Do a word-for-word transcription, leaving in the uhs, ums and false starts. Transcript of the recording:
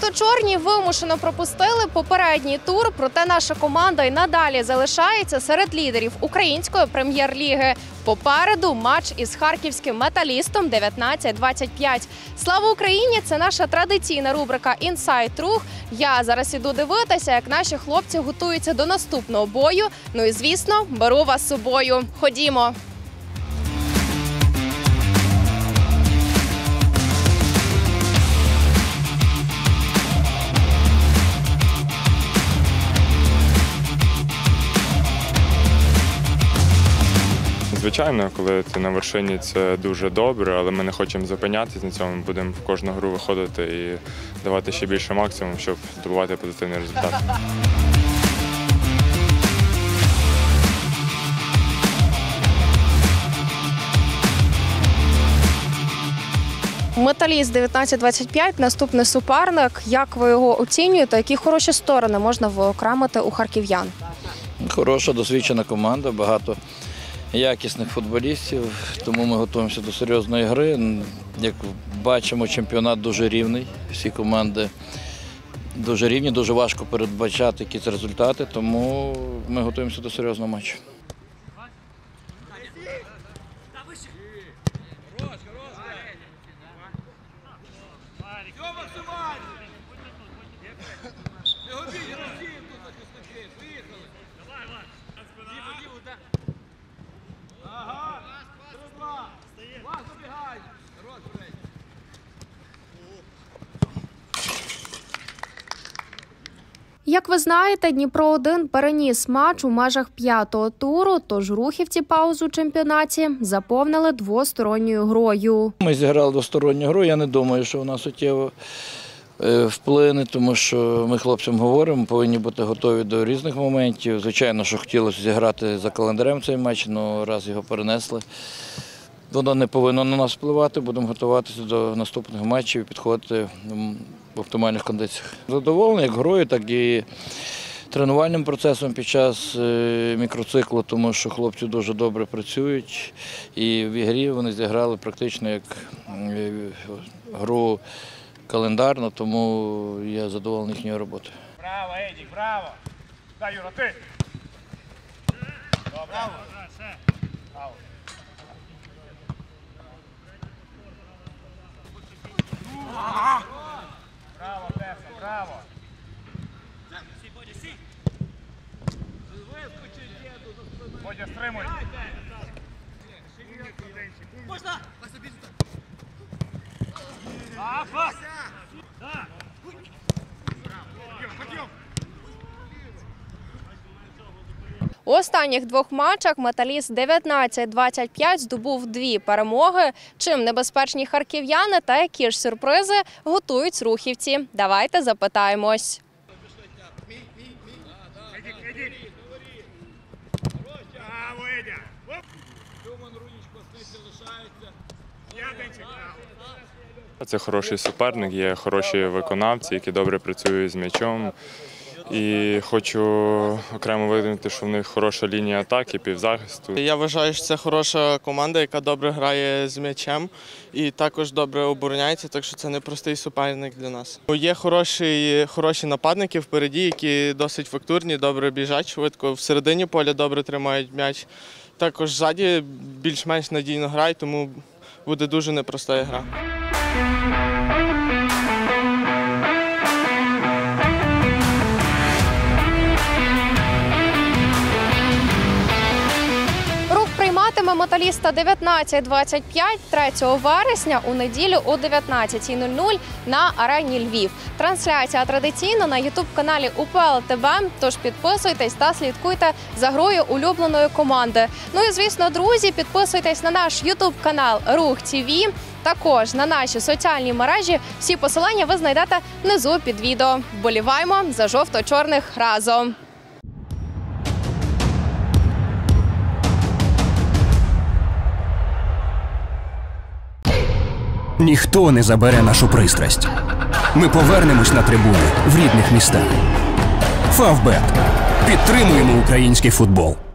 Жовто-чорні вимушено пропустили попередній тур, проте наша команда й надалі залишається серед лідерів української прем'єр-ліги. Попереду матч із харківським металістом дев'ятнадцять двадцять п'ять. Слава Україні! Це наша традиційна рубрика «Інсайд Рух». Я зараз іду дивитися, як наші хлопці готуються до наступного бою. Ну і, звісно, беру вас з собою. Ходімо! Звичайно, коли ти на вершині, це дуже добре, але ми не хочемо зупинятися на цьому. Ми будемо в кожну гру виходити і давати ще більше максимум, щоб здобувати позитивний результат. Металіст дев'ятнадцять двадцять п'ять – наступний суперник. Як ви його оцінюєте? Які хороші сторони можна виокремити у харків'ян? Хороша, досвідчена команда, багато якісних футболістів, тому ми готуємося до серйозної гри. Як бачимо, чемпіонат дуже рівний, всі команди дуже рівні, дуже важко передбачати якісь результати, тому ми готуємося до серйозного матчу. Як ви знаєте, Дніпро один переніс матч у межах п'ятого туру, тож рухівці паузу у чемпіонаті заповнили двосторонньою грою. Ми зіграли двосторонню гру, я не думаю, що вона суттєво вплине, тому що ми хлопцям говоримо, повинні бути готові до різних моментів. Звичайно, що хотілося зіграти за календарем цей матч, але раз його перенесли. Воно не повинно на нас впливати, будемо готуватися до наступних матчів і підходити в оптимальних кондиціях. Задоволений як грою, так і тренувальним процесом під час мікроциклу, тому що хлопці дуже добре працюють і в ігрі вони зіграли практично як гру календарно, тому я задоволений їхньою роботою. Браво, Едік, браво! Дай, Юра, ти! Браво! Браво! Браво, Теса, браво! Бодя, стримуй! Можна! А, пас! Да! Подъем! У останніх двох матчах металіст дев'ятнадцять двадцять п'ять здобув дві перемоги. Чим небезпечні харків'яни та які ж сюрпризи готують рухівці? Давайте запитаємось. Це хороший суперник, є хороші виконавці, які добре працюють з м'ячом. І хочу окремо виділити, що в них хороша лінія атаки, півзахисту. Я вважаю, що це хороша команда, яка добре грає з м'ячем і також добре обороняється, так що це непростий суперник для нас. Є хороші, хороші нападники впереді, які досить фактурні, добре біжать швидко, всередині поля добре тримають м'яч. Також ззаді більш-менш надійно грають, тому буде дуже непроста гра. Металіста дев'ятнадцять двадцять п'ять третього вересня у неділю о дев'ятнадцятій нуль нуль на арені Львів. Трансляція традиційно на ютуб-каналі УПЛ ТВ, тож підписуйтесь та слідкуйте за грою улюбленої команди. Ну і, звісно, друзі, підписуйтесь на наш ютуб-канал Рух ТВ, також на наші соціальні мережі. Всі посилання ви знайдете внизу під відео. Вболіваємо за жовто-чорних разом! Ніхто не забере нашу пристрасть. Ми повернемось на трибуни в рідних містах. Фавбет. Підтримуємо український футбол.